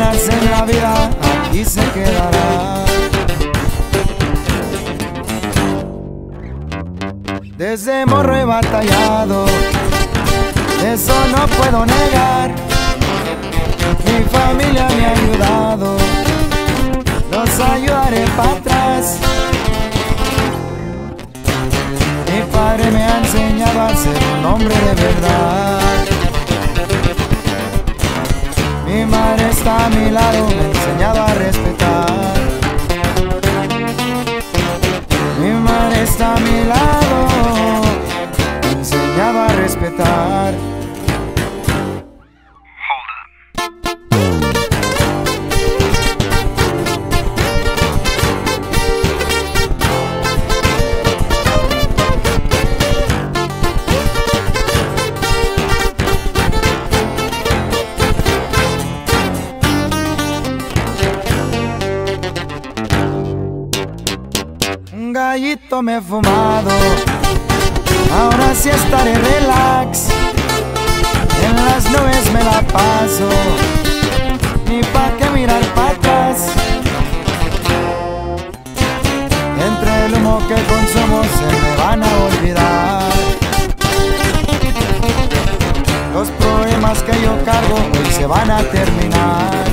ganarse en la vida, aquí se quedará. Desde morro he batallado, eso no puedo negar. Mi familia me ha ayudado, los ayudaré para atrás. Mi padre me ha enseñado a ser un hombre de verdad. Mi madre está a mi lado, me ha enseñado a respetar. Mi madre está a mi lado, me ha enseñado a respetar. Un gallito me he fumado, ahora sí estaré relax. En las nubes me la paso, ni pa' qué mirar para atrás. Entre el humo que consumo se me van a olvidar los problemas que yo cargo, hoy se van a terminar.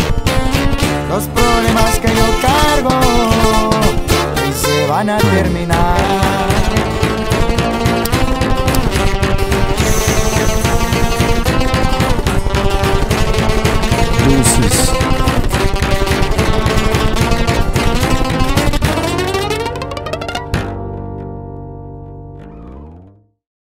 Los problemas que yo cargo hoy se van a terminar.